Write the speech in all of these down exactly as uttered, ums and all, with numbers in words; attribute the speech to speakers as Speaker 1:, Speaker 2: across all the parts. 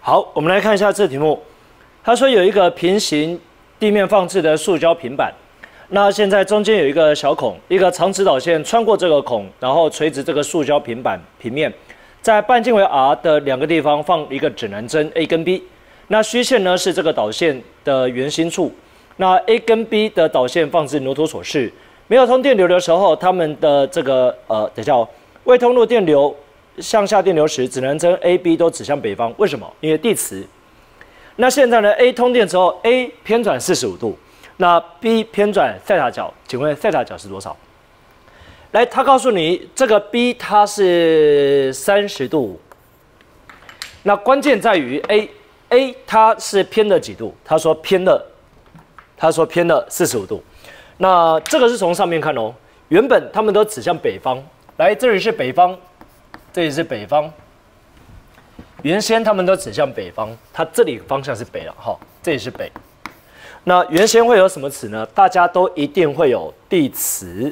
Speaker 1: 好，我们来看一下这题目。他说有一个平行地面放置的塑胶平板，那现在中间有一个小孔，一个长直导线穿过这个孔，然后垂直这个塑胶平板平面，在半径为 r 的两个地方放一个指南针 A 跟 B。那虚线呢是这个导线的圆心处，那 A 跟 B 的导线放置牛头所示。没有通电流的时候，它们的这个呃，等一下哦，未通入电流向下电流时，指南针 A、B 都指向北方。为什么？因为地磁。那现在呢 ，A 通电之后 ，A 偏转四十五度，那 B 偏转塞塔角，请问塞塔角是多少？来，他告诉你这个 B 它是三十度，那关键在于 A，A 它是偏了几度？他说偏了，他说偏了四十五度。那这个是从上面看哦，原本他们都指向北方，来这里是北方，这里是北方，原先他们都指向北方，它这里方向是北了哈，这里是北。那原先会有什么磁呢？大家都一定会有地磁。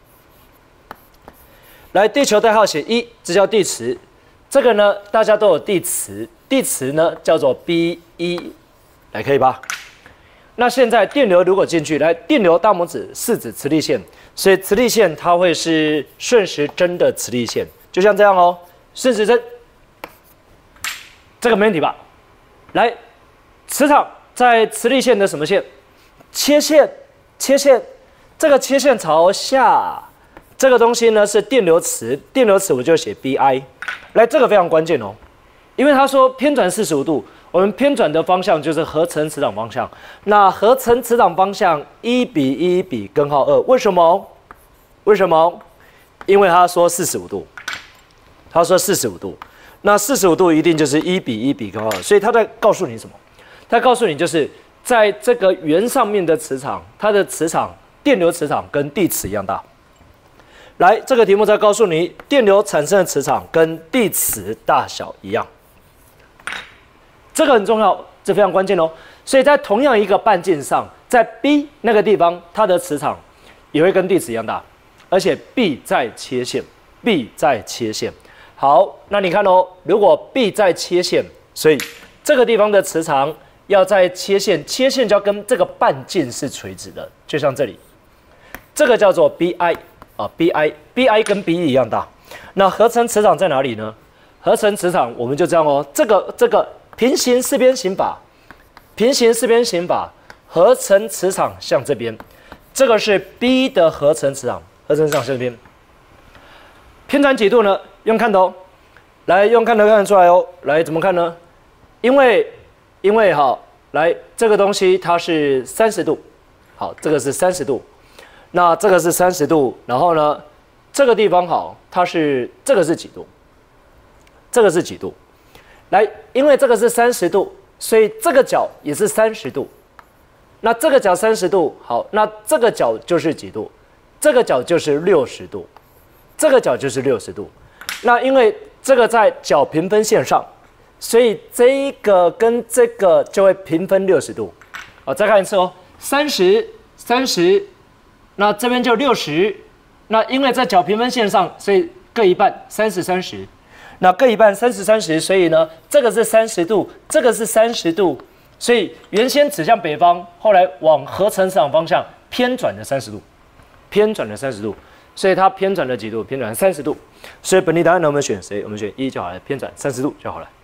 Speaker 1: 来，地球代号写一，这叫地磁。这个呢，大家都有地磁，地磁呢叫做 B 一，来可以吧？那现在电流如果进去，来电流大拇指是指磁力线，所以磁力线它会是顺时针的磁力线，就像这样哦，顺时针，这个没问题吧？来，磁场在磁力线的什么线？切线，切线，这个切线朝下，这个东西呢是电流磁，电流磁我就写 B I， 来这个非常关键哦，因为他说偏转四十五度。我们偏转的方向就是合成磁场方向，那合成磁场方向一比一比根号二，为什么？为什么？因为他说四十五度，他说四十五度，那四十五度一定就是一比一比根号二，所以他在告诉你什么？他告诉你就是在这个圆上面的磁场，它的磁场电流磁场跟地磁一样大。来，这个题目再告诉你，电流产生的磁场跟地磁大小一样。这个很重要，这非常关键哦。所以在同样一个半径上，在 B 那个地方，它的磁场也会跟地磁一样大，而且 B 在切线 ，B 在切线。好，那你看哦，如果 B 在切线，所以这个地方的磁场要在切线，切线就要跟这个半径是垂直的，就像这里，这个叫做 B I 啊 ，B I，B I 跟 B 一样大。那合成磁场在哪里呢？合成磁场我们就这样哦，这个这个。平行四边形法，平行四边形法，合成磁场向这边，这个是 B 的合成磁场，合成磁场向这边。偏转几度呢？用看头，来用看头看得出来哦。来怎么看呢？因为因为哈，来这个东西它是三十度，好，这个是三十度，那这个是三十度，然后呢，这个地方好，它是这个是几度？这个是几度？来，因为这个是三十度，所以这个角也是三十度。那这个角三十度，好，那这个角就是几度？这个角就是六十度，这个角就是六十度。那因为这个在角平分线上，所以这个跟这个就会平分六十度。好，再看一次哦，三十、三十，那这边就六十。那因为在角平分线上，所以各一半，三十、三十。那各一半，三十、三十，所以呢，这个是三十度，这个是三十度，所以原先指向北方，后来往合成磁场方向偏转了三十度，偏转了三十度，所以它偏转了几度？偏转了三十度，所以本题答案呢，我们选谁？我们选一就好了，偏转三十度就好了。